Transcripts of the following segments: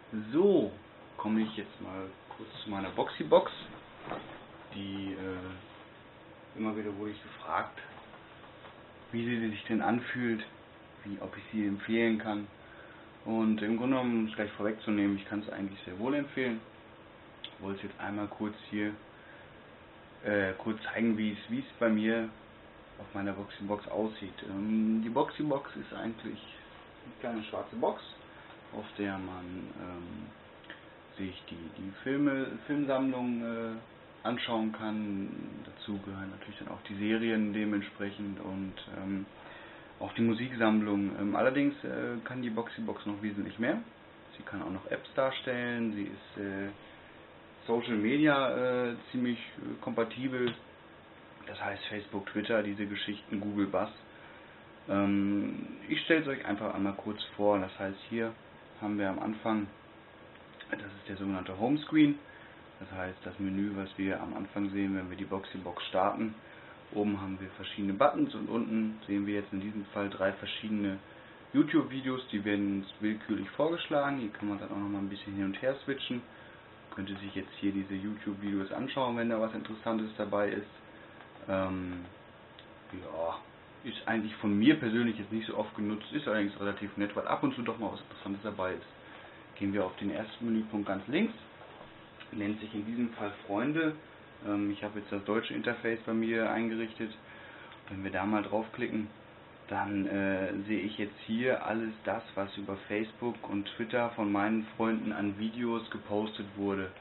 So, komme ich jetzt mal kurz zu meiner Boxy-Box. Die immer wieder wurde ich gefragt, wie sie sich denn anfühlt, ob ich sie empfehlen kann. Und im Grunde genommen, um es gleich vorwegzunehmen, ich kann es eigentlich sehr wohl empfehlen. Ich wollte jetzt einmal kurz hier zeigen, wie es bei mir auf meiner Boxy-Box aussieht. Die Boxy-Box ist eigentlich eine kleine schwarze Box, auf der man sich die Filmsammlung anschauen kann. Dazu gehören natürlich dann auch die Serien dementsprechend und auch die Musiksammlung. Allerdings kann die Boxy-Box noch wesentlich mehr. Sie kann auch noch Apps darstellen, sie ist Social Media ziemlich kompatibel, das heißt Facebook, Twitter, diese Geschichten, Google Buzz. Ich stelle es euch einfach einmal kurz vor. Das heißt, hier haben wir am Anfang, das ist der sogenannte Homescreen, das heißt das Menü, was wir am Anfang sehen, wenn wir die Boxy-Box starten. Oben haben wir verschiedene Buttons und unten sehen wir jetzt in diesem Fall 3 verschiedene YouTube-Videos, die werden uns willkürlich vorgeschlagen. Hier kann man dann auch noch mal ein bisschen hin und her switchen. Könnte sich jetzt hier diese YouTube-Videos anschauen, wenn da was Interessantes dabei ist. Ja, ist eigentlich von mir persönlich jetzt nicht so oft genutzt, ist allerdings relativ nett, weil ab und zu doch mal was Interessantes dabei ist. Gehen wir auf den ersten Menüpunkt ganz links, nennt sich in diesem Fall Freunde. Ich habe jetzt das deutsche Interface bei mir eingerichtet. Wenn wir da mal draufklicken, dann sehe ich jetzt hier alles das, was über Facebook und Twitter von meinen Freunden an Videos gepostet wurde.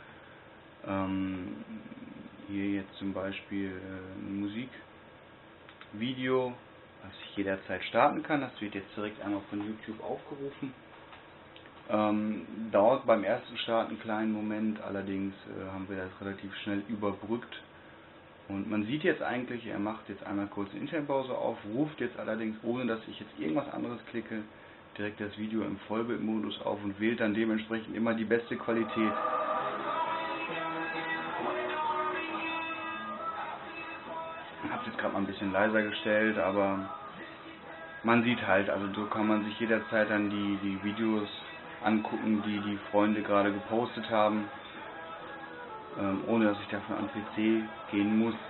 Hier jetzt zum Beispiel ein Musikvideo, was ich jederzeit starten kann. Das wird jetzt direkt einmal von YouTube aufgerufen. Dauert beim ersten Start einen kleinen Moment, allerdings haben wir das relativ schnell überbrückt. Und man sieht jetzt eigentlich, er macht jetzt einmal kurz den Internetbrowser auf, ruft jetzt allerdings, ohne dass ich jetzt irgendwas anderes klicke, direkt das Video im Vollbildmodus auf und wählt dann dementsprechend immer die beste Qualität. Ich habe es jetzt gerade mal ein bisschen leiser gestellt, aber man sieht halt, also so kann man sich jederzeit dann die Videos angucken, die die Freunde gerade gepostet haben, ohne dass ich dafür an den PC gehen muss.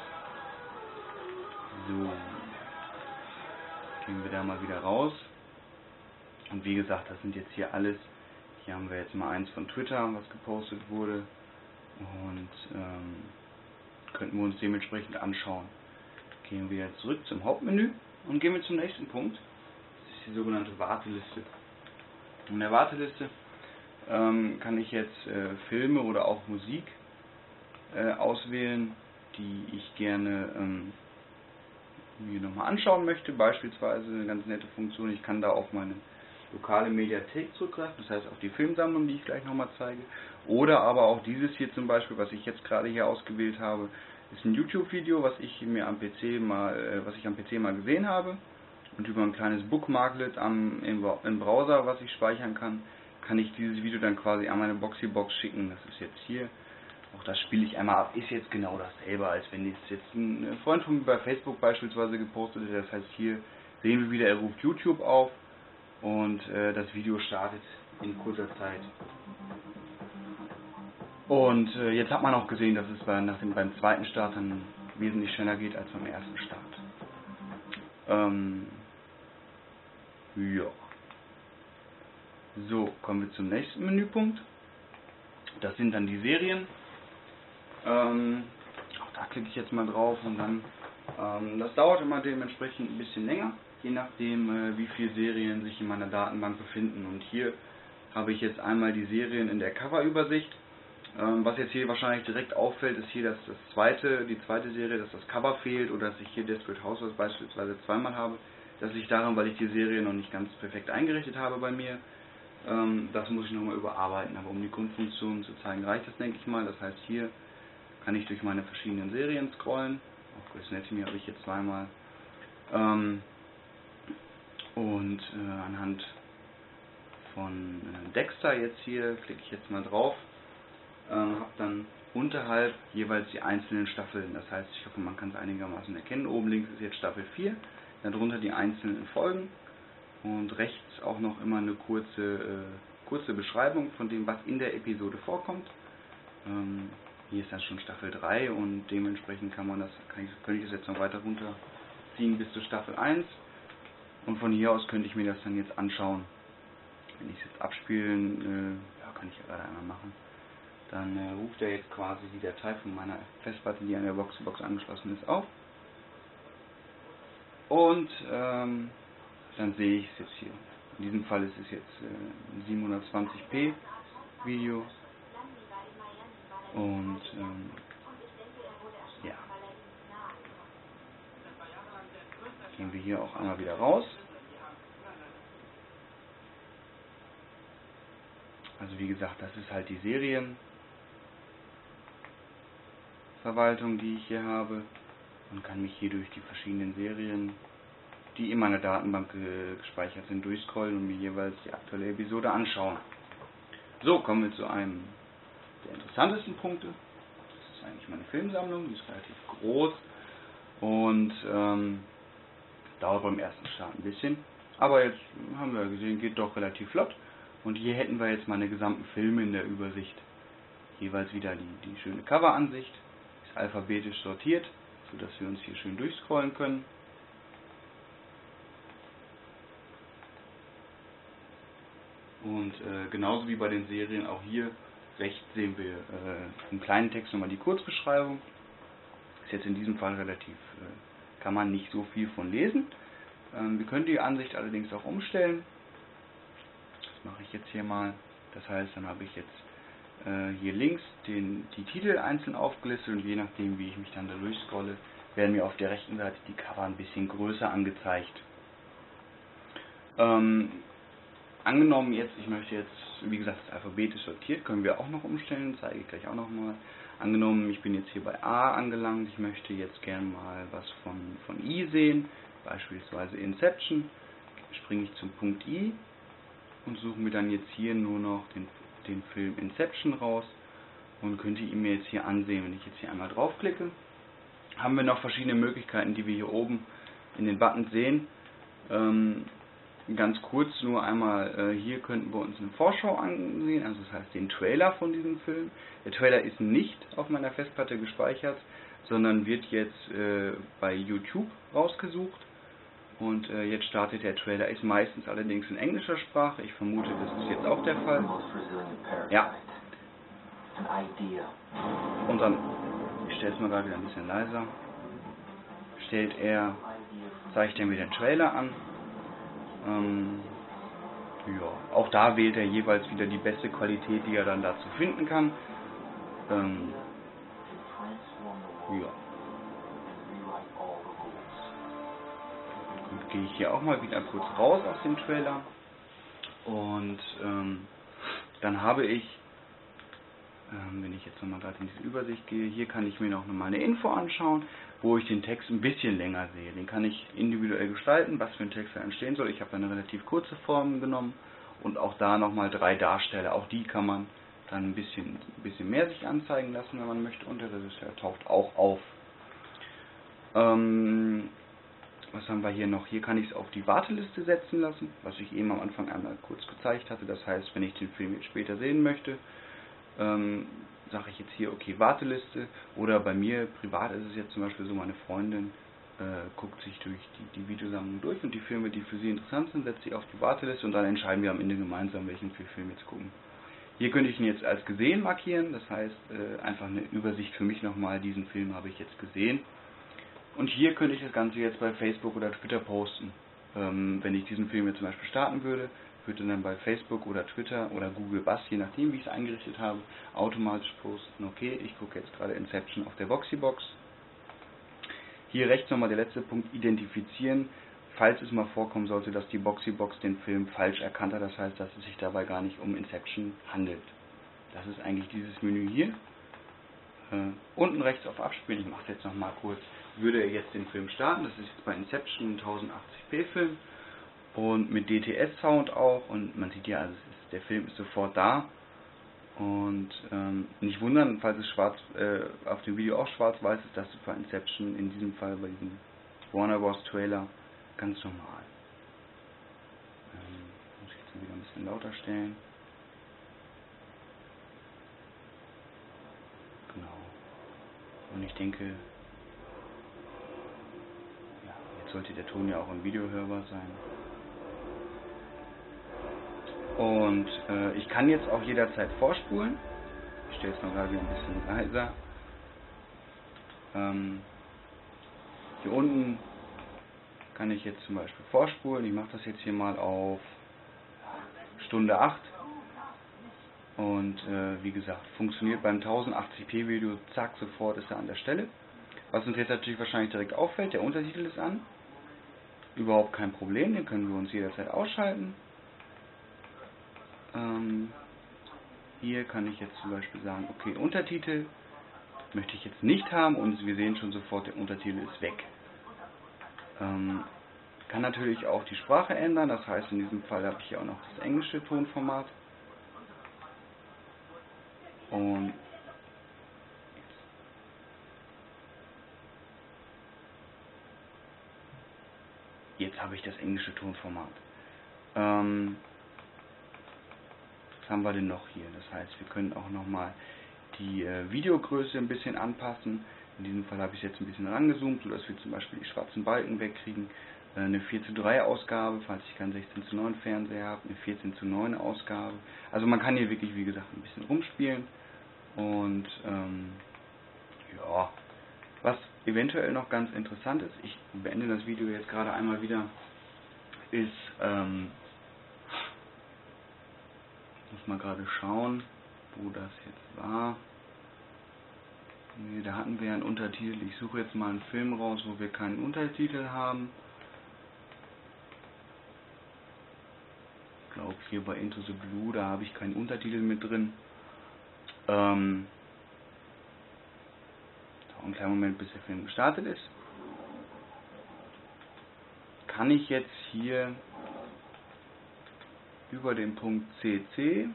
So, gehen wir da mal wieder raus. Und wie gesagt, das sind jetzt hier alles. Hier haben wir jetzt mal eins von Twitter, was gepostet wurde. Und könnten wir uns dementsprechend anschauen. Gehen wir jetzt zurück zum Hauptmenü und gehen wir zum nächsten Punkt. Das ist die sogenannte Warteliste. In der Warteliste kann ich jetzt Filme oder auch Musik auswählen, die ich gerne mir nochmal anschauen möchte. Beispielsweise eine ganz nette Funktion, ich kann da auf meine lokale Mediathek zurückgreifen, das heißt auf die Filmsammlung, die ich gleich nochmal zeige. Oder aber auch dieses hier zum Beispiel, was ich jetzt gerade hier ausgewählt habe, ist ein YouTube-Video, was ich am PC mal gesehen habe. Und über ein kleines Bookmarklet im Browser, was ich speichern kann, kann ich dieses Video dann quasi an meine Boxy-Box schicken. Das ist jetzt hier. Auch das spiele ich einmal ab. Ist jetzt genau dasselbe, als wenn es jetzt ein Freund von mir bei Facebook beispielsweise gepostet hätte. Das heißt, hier sehen wir wieder, er ruft YouTube auf und das Video startet in kurzer Zeit. Und jetzt hat man auch gesehen, dass es beim zweiten Start dann wesentlich schneller geht als beim ersten Start. Ja. So, kommen wir zum nächsten Menüpunkt. Das sind dann die Serien. Auch da klicke ich jetzt mal drauf und dann, das dauert immer dementsprechend ein bisschen länger, je nachdem wie viele Serien sich in meiner Datenbank befinden. Und hier habe ich jetzt einmal die Serien in der Coverübersicht. Was jetzt hier wahrscheinlich direkt auffällt, ist hier, dass die zweite Serie, dass das Cover fehlt oder dass ich hier Desperate Housewives beispielsweise zweimal habe. Das liegt daran, weil ich die Serie noch nicht ganz perfekt eingerichtet habe bei mir. Das muss ich nochmal überarbeiten, aber um die Grundfunktion zu zeigen, reicht das, denke ich mal. Das heißt, hier kann ich durch meine verschiedenen Serien scrollen. Auch Grey's Anatomy habe ich jetzt zweimal. Anhand von Dexter jetzt hier klicke ich jetzt mal drauf. Habe dann unterhalb jeweils die einzelnen Staffeln. Das heißt, ich hoffe, man kann es einigermaßen erkennen. Oben links ist jetzt Staffel 4, darunter die einzelnen Folgen und rechts auch noch immer eine kurze Beschreibung von dem, was in der Episode vorkommt. Hier ist dann schon Staffel 3 und dementsprechend könnte ich das jetzt noch weiter runterziehen bis zur Staffel 1. Und von hier aus könnte ich mir das dann jetzt anschauen. Wenn ich es jetzt abspielen, kann ich ja gerade einmal machen. Dann ruft er jetzt quasi die Datei von meiner Festplatte, die an der VoxyBox angeschlossen ist, auf. Und dann sehe ich es jetzt hier. In diesem Fall ist es jetzt ein 720p Video. Und ja, gehen wir hier auch einmal wieder raus. Also wie gesagt, das ist halt die Serienverwaltung, die ich hier habe, und kann mich hier durch die verschiedenen Serien, die in meiner Datenbank gespeichert sind, durchscrollen und mir jeweils die aktuelle Episode anschauen. So, kommen wir zu einem der interessantesten Punkte. Das ist eigentlich meine Filmsammlung, die ist relativ groß und dauert beim ersten Start ein bisschen. Aber jetzt haben wir gesehen, geht doch relativ flott. Und hier hätten wir jetzt meine gesamten Filme in der Übersicht. Jeweils wieder die schöne Coveransicht, ist alphabetisch sortiert, sodass wir uns hier schön durchscrollen können. Und genauso wie bei den Serien, auch hier rechts sehen wir im kleinen Text nochmal die Kurzbeschreibung. Ist jetzt in diesem Fall relativ, kann man nicht so viel von lesen. Wir können die Ansicht allerdings auch umstellen. Das mache ich jetzt hier mal. Das heißt, dann habe ich jetzt hier links die Titel einzeln aufgelistet und je nachdem, wie ich mich dann da durchscrolle, werden mir auf der rechten Seite die Cover ein bisschen größer angezeigt. Angenommen jetzt, ich möchte jetzt, wie gesagt, das alphabetisch sortiert, können wir auch noch umstellen, zeige ich gleich auch noch mal. Angenommen, ich bin jetzt hier bei A angelangt, ich möchte jetzt gerne mal was von I sehen, beispielsweise Inception, springe ich zum Punkt I und suche mir dann jetzt hier nur noch den Film Inception raus und könnte ihn mir jetzt hier ansehen. Wenn ich jetzt hier einmal draufklicke, haben wir noch verschiedene Möglichkeiten, die wir hier oben in den Buttons sehen. Ganz kurz nur einmal, hier könnten wir uns eine Vorschau ansehen, also das heißt den Trailer von diesem Film. Der Trailer ist nicht auf meiner Festplatte gespeichert, sondern wird jetzt bei YouTube rausgesucht. Und jetzt startet der Trailer, ist meistens allerdings in englischer Sprache. Ich vermute, das ist jetzt auch der Fall. Ja. Und dann, ich stelle es mal gerade wieder ein bisschen leiser, zeigt er mir den Trailer an. Ja, auch da wählt er jeweils wieder die beste Qualität, die er dann dazu finden kann. Ja. Gut, gehe ich hier auch mal wieder kurz raus aus dem Trailer. Und dann habe ich, wenn ich jetzt nochmal gerade in diese Übersicht gehe, hier kann ich mir noch mal eine Info anschauen, wo ich den Text ein bisschen länger sehe. Den kann ich individuell gestalten, was für ein Text da entstehen soll. Ich habe eine relativ kurze Form genommen und auch da nochmal 3 Darsteller. Auch die kann man dann ein bisschen mehr sich anzeigen lassen, wenn man möchte. Und der Regisseur taucht auch auf. Was haben wir hier noch? Hier kann ich es auf die Warteliste setzen lassen, was ich eben am Anfang einmal kurz gezeigt hatte. Das heißt, wenn ich den Film jetzt später sehen möchte, sage ich jetzt hier, okay, Warteliste, oder bei mir privat ist es jetzt zum Beispiel so, meine Freundin guckt sich durch die Videosammlung durch und die Filme, die für sie interessant sind, setzt sie auf die Warteliste und dann entscheiden wir am Ende gemeinsam, welchen Film jetzt gucken. Hier könnte ich ihn jetzt als gesehen markieren, das heißt einfach eine Übersicht für mich nochmal, diesen Film habe ich jetzt gesehen. Und hier könnte ich das Ganze jetzt bei Facebook oder Twitter posten. Wenn ich diesen Film jetzt zum Beispiel starten würde dann bei Facebook oder Twitter oder Google Buzz, je nachdem wie ich es eingerichtet habe, automatisch posten, okay, ich gucke jetzt gerade Inception auf der VoxyBox. Hier rechts nochmal der letzte Punkt, identifizieren, falls es mal vorkommen sollte, dass die VoxyBox den Film falsch erkannt hat, das heißt, dass es sich dabei gar nicht um Inception handelt. Das ist eigentlich dieses Menü hier. Unten rechts auf Abspielen, ich mache es jetzt nochmal kurz, würde er jetzt den Film starten, das ist jetzt bei Inception ein 1080p Film und mit DTS-Sound auch, und man sieht ja, also der Film ist sofort da und nicht wundern, falls es auf dem Video auch schwarz-weiß ist, das ist bei Inception in diesem Fall bei diesem Warner Bros. Trailer ganz normal. Muss ich jetzt wieder ein bisschen lauter stellen. Genau. Und ich denke, ja, jetzt sollte der Ton ja auch im Video hörbar sein. Und ich kann jetzt auch jederzeit vorspulen. Ich stelle es mal gerade wieder ein bisschen leiser. Hier unten kann ich jetzt zum Beispiel vorspulen. Ich mache das jetzt hier mal auf Stunde 8. Und wie gesagt, funktioniert beim 1080p Video, zack, sofort ist er an der Stelle. Was uns jetzt natürlich wahrscheinlich direkt auffällt, der Untertitel ist an. Überhaupt kein Problem, den können wir uns jederzeit ausschalten. Hier kann ich jetzt zum Beispiel sagen, okay, Untertitel möchte ich jetzt nicht haben und wir sehen schon sofort, der Untertitel ist weg. Kann natürlich auch die Sprache ändern, das heißt in diesem Fall habe ich hier auch noch das englische Tonformat. Und jetzt habe ich das englische Tonformat. Was haben wir denn noch hier? Das heißt, wir können auch nochmal die Videogröße ein bisschen anpassen. In diesem Fall habe ich es jetzt ein bisschen rangezoomt, sodass wir zum Beispiel die schwarzen Balken wegkriegen. Eine 4:3 Ausgabe, falls ich keinen 16:9 Fernseher habe, eine 14:9 Ausgabe. Also man kann hier wirklich, wie gesagt, ein bisschen rumspielen. Und ja, was eventuell noch ganz interessant ist, ich beende das Video jetzt gerade einmal wieder, ist, ich muss mal gerade schauen, wo das jetzt war. Ne, da hatten wir einen Untertitel. Ich suche jetzt mal einen Film raus, wo wir keinen Untertitel haben. Ich glaube hier bei Into the Blue, da habe ich keinen Untertitel mit drin. Einen kleinen Moment, bis der Film gestartet ist. Kann ich jetzt hier über den Punkt CC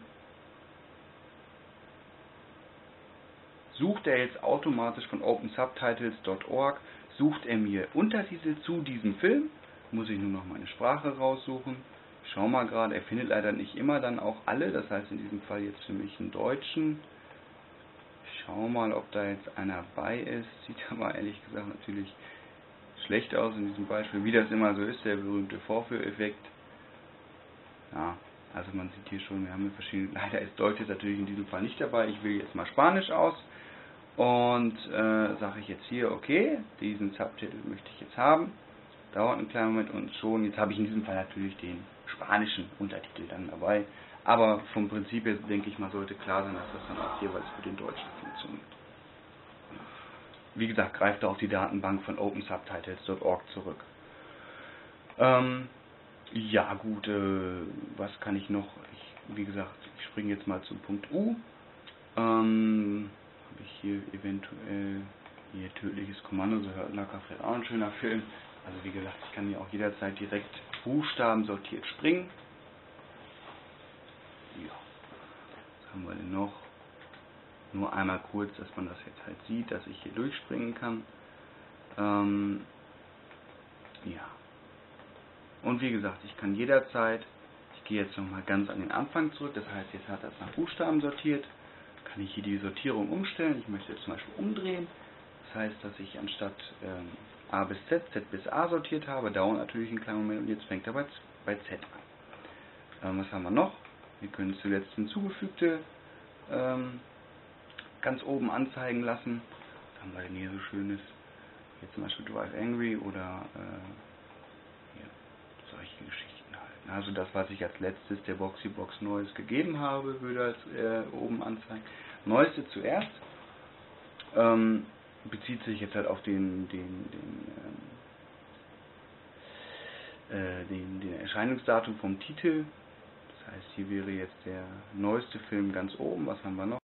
sucht er jetzt automatisch von OpenSubtitles.org, sucht er mir Untertitel zu diesem Film, muss ich nur noch meine Sprache raussuchen. Ich schau mal gerade, er findet leider nicht immer dann auch alle, das heißt in diesem Fall jetzt für mich einen deutschen. Ich schau mal, ob da jetzt einer bei ist, sieht aber ehrlich gesagt natürlich schlecht aus in diesem Beispiel, wie das immer so ist, der berühmte Vorführeffekt. Ja, also man sieht hier schon, wir haben hier verschiedene, leider ist Deutsch jetzt natürlich in diesem Fall nicht dabei, ich wähle jetzt mal Spanisch aus. Und sage ich jetzt hier, okay, diesen Subtitel möchte ich jetzt haben. Dauert einen kleinen Moment und schon, jetzt habe ich in diesem Fall natürlich den spanischen Untertitel dann dabei. Aber vom Prinzip her, denke ich mal, sollte klar sein, dass das dann auch jeweils für den Deutschen funktioniert. Wie gesagt, greift auf die Datenbank von OpenSubtitles.org zurück. Ja gut, was kann ich noch? Wie gesagt, ich springe jetzt mal zum Punkt U. Habe ich hier eventuell hier Tödliches Kommando, so hört Lackerfred auch ein schöner Film. Also wie gesagt, ich kann hier auch jederzeit direkt Buchstaben sortiert springen. Ja, was haben wir denn noch? Nur einmal kurz, dass man das jetzt halt sieht, dass ich hier durchspringen kann. Ja. Und wie gesagt, ich kann jederzeit, ich gehe jetzt nochmal ganz an den Anfang zurück, das heißt, jetzt hat das nach Buchstaben sortiert. Kann ich hier die Sortierung umstellen. Ich möchte jetzt zum Beispiel umdrehen. Das heißt, dass ich anstatt A bis Z, Z bis A sortiert habe, dauert natürlich einen kleinen Moment und jetzt fängt er bei Z an. Was haben wir noch? Wir können zuletzt hinzugefügte ganz oben anzeigen lassen. Was haben wir denn hier so Schönes? Hier zum Beispiel Drive Angry oder hier, solche Geschichten halt. Also das, was ich als letztes der Boxybox Neues gegeben habe, würde als oben anzeigen. Neueste zuerst bezieht sich jetzt halt auf den Erscheinungsdatum vom Titel. Das heißt, hier wäre jetzt der neueste Film ganz oben. Was haben wir noch?